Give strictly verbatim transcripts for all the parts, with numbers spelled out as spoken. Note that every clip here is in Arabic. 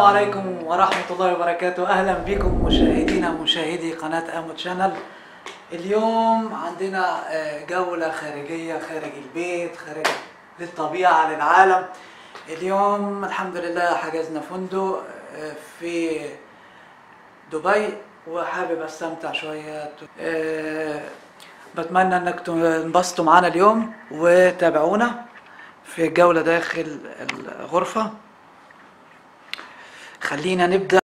عليكم ورحمة الله وبركاته. أهلا بكم مشاهدينا مشاهدي قناة آمو تشانل. اليوم عندنا جولة خارجية خارج البيت، خارج للطبيعة للعالم. اليوم الحمد لله حجزنا فندق في دبي وحابب استمتع شوية. بتمنى انك تنبسطوا معانا اليوم وتابعونا في جولة داخل الغرفة. خلينا نبدأ.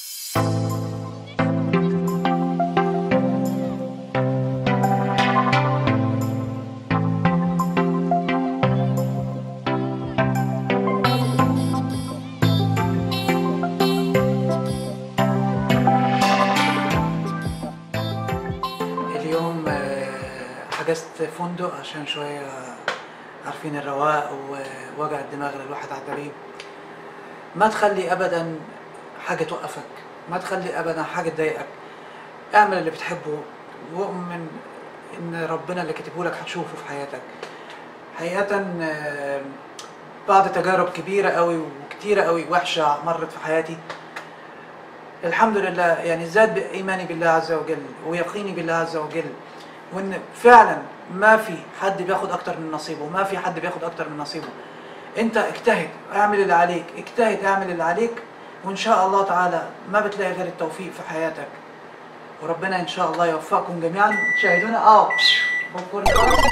اليوم حجزت فندق عشان شوية عارفين الرواق ووجع الدماغ اللي الواحد عدى. ما تخلي ابدا حاجه توقفك، ما تخلي ابدا حاجه تضايقك. اعمل اللي بتحبه واؤمن ان ربنا اللي كاتبه لك هتشوفه في حياتك. حقيقه بعد تجارب كبيره قوي وكتيره قوي وحشه مرت في حياتي، الحمد لله يعني زاد ايماني بالله عز وجل ويقيني بالله عز وجل، وان فعلا ما في حد بياخد اكتر من نصيبه، ما في حد بياخد اكتر من نصيبه. انت اجتهد، اعمل اللي عليك، اجتهد اعمل اللي عليك، وان شاء الله تعالى ما بتلاقي غير التوفيق في حياتك، وربنا ان شاء الله يوفقكم جميعا. تشاهدونا اه بكون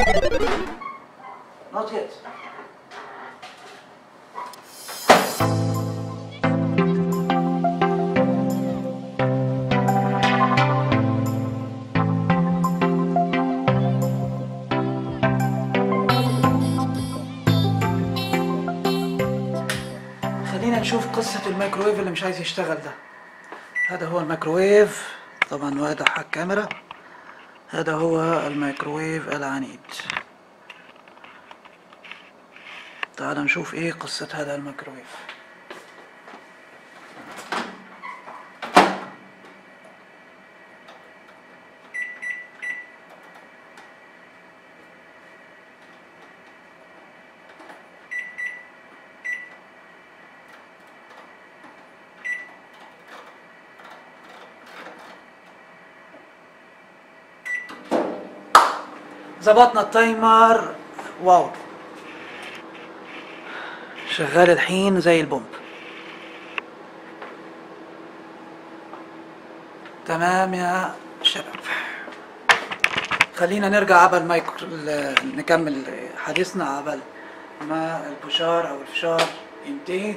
not yet. خلينا نشوف قصة الميكروويف اللي مش عايز يشتغل ده. هذا هو الميكروويف، طبعا واضح على الكاميرا. هذا هو الميكروويف العنيد. تعال نشوف ايه قصة هذا الميكروويف. ظبطنا التايمر، واو شغال الحين زي البومب. تمام يا شباب، خلينا نرجع عبل مايكرو نكمل حديثنا عبل ما البشار او الفشار ينتهي.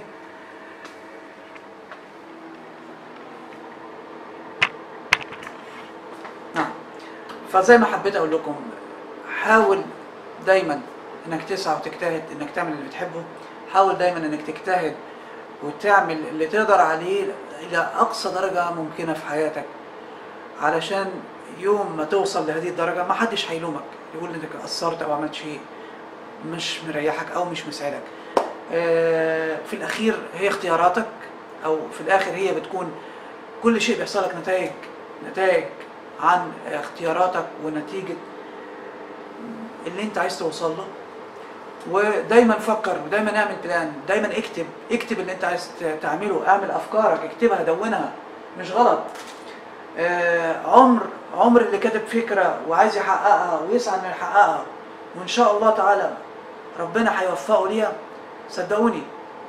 نعم، فزي ما حبيت اقول لكم، حاول دايما انك تسعى وتجتهد انك تعمل اللي بتحبه. حاول دايما انك تجتهد وتعمل اللي تقدر عليه الى اقصى درجة ممكنة في حياتك، علشان يوم ما توصل لهذه الدرجة ما حدش هيلومك يقول انك قصرت او عملت شيء مش مريحك او مش مساعدك. في الاخير هي اختياراتك، او في الاخر هي بتكون كل شيء بيحصل لك نتائج نتائج عن اختياراتك ونتيجة اللي انت عايز توصل له. ودايما فكر ودايما اعمل بلان، دايما اكتب اكتب اللي انت عايز تعمله، اعمل افكارك، اكتبها دونها، مش غلط. آه عمر عمر اللي كاتب فكره وعايز يحققها ويسعى انه يحققها، وان شاء الله تعالى ربنا هيوفقه ليها. صدقوني،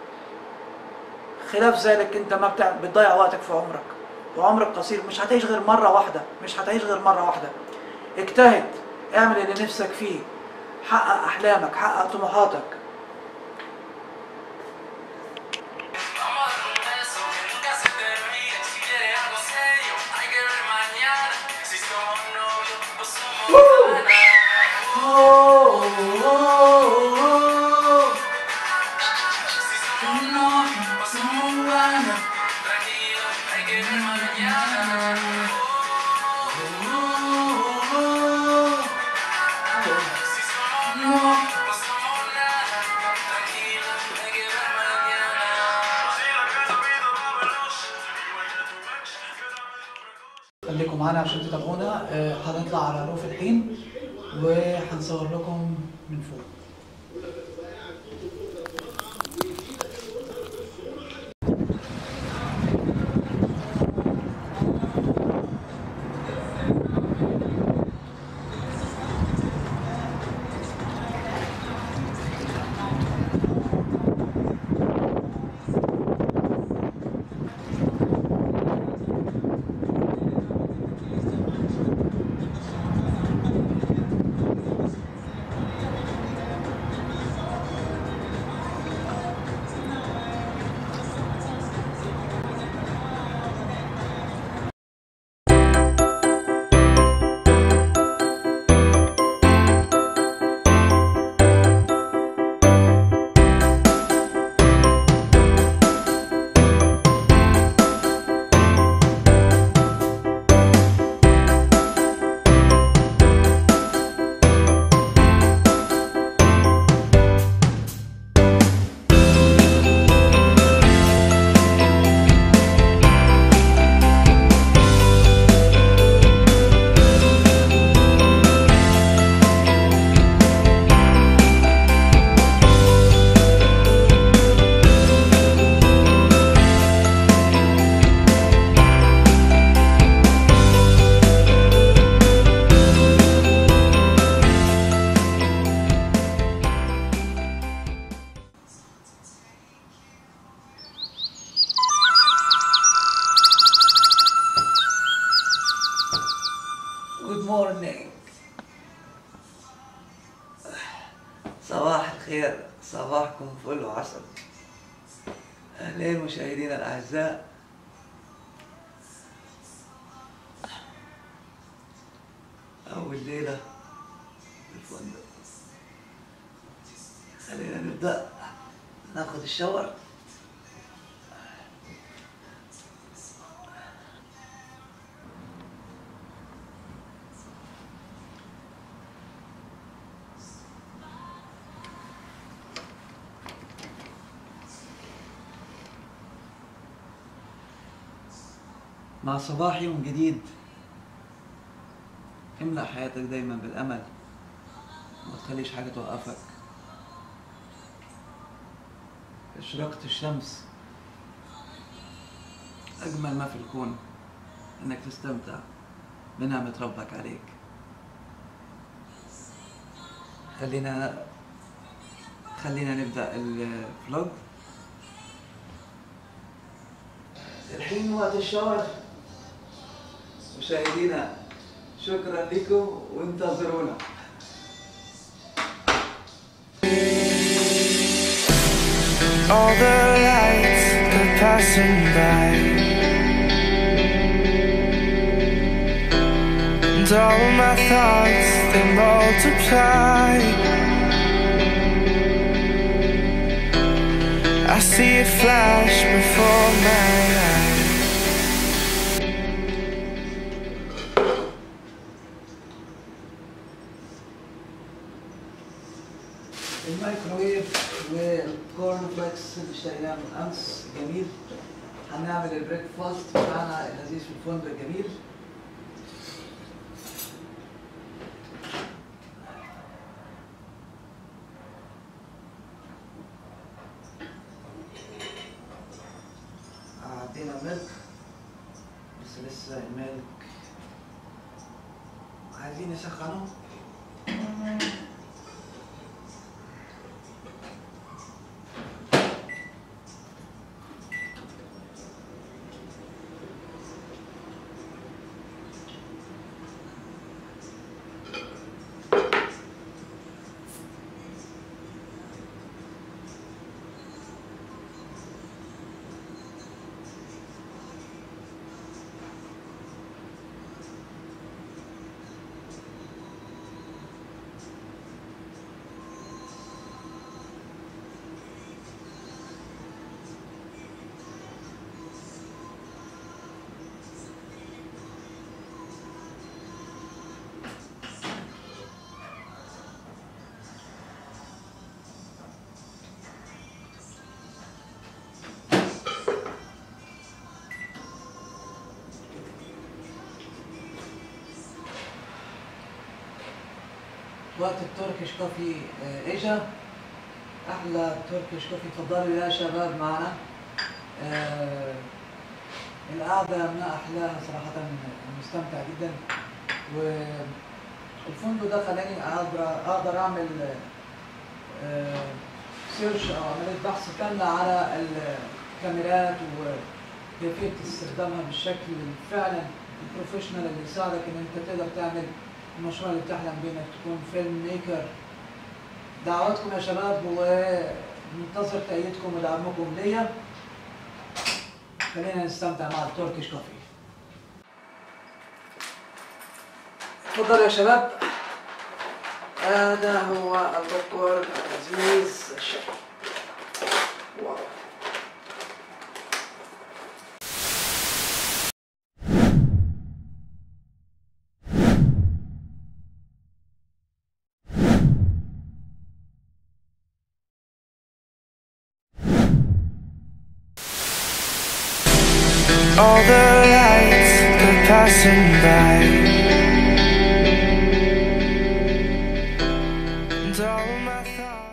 خلاف ذلك انت ما بتاع بتضيع وقتك في عمرك، وعمرك قصير، مش هتعيش غير مره واحده، مش هتعيش غير مره واحده. اجتهد، اعمل اللي نفسك فيه، حقق احلامك، حقق طموحاتك. خليكم معانا عشان تتابعونا. هنطلع على الروف الحين وهنصور لكم من فوق. جود مورنينج. صباح الخير، صباحكم فل وعسل. أهلين مشاهدينا الأعزاء. أول ليلة في الفندق، خلينا نبدأ ناخد الشاور. مع صباح يوم جديد املأ حياتك دايما بالأمل، ما تخليش حاجة توقفك. إشراقة الشمس أجمل ما في الكون، إنك تستمتع بنعمة ربك عليك. خلينا خلينا نبدأ الفلوج. الحين وقت الشاور مشاهدينا، شكرا لكم وانتظرونا. All the lights are passing by, and all my thoughts they multiply. I see it flash before my eyes. الميكروويف والكورن فليكس اللي اشتريناه من امس جميل. هنعمل البريك فاست بتاعنا اللذيذ في الفندق الجميل. عدينا ميلك بس لسه الميلك عايزين نسخنه. وقت التركيش كوفي اجا، احلى تركيش كوفي. اتفضلوا يا شباب معنا. آه القعده ما احلاها صراحه، مستمتع جدا. والفندق ده خلاني اقدر اقدر اعمل آه سيرش او عمليه بحث كامله على الكاميرات وكيفيه استخدامها بالشكل فعلا البروفيشنال اللي يساعدك ان انت تقدر تعمل المشروع اللي بتحلم بيه، انك تكون فيلم ميكر. دعواتكم يا شباب، ومنتظر تأييدكم ودعمكم ليا. خلينا نستمتع مع التركيش كوفي. اتفضلوا يا شباب. هذا هو الدكتور العزيز الشيخ. واو. All the lights are passing by, and all my thoughts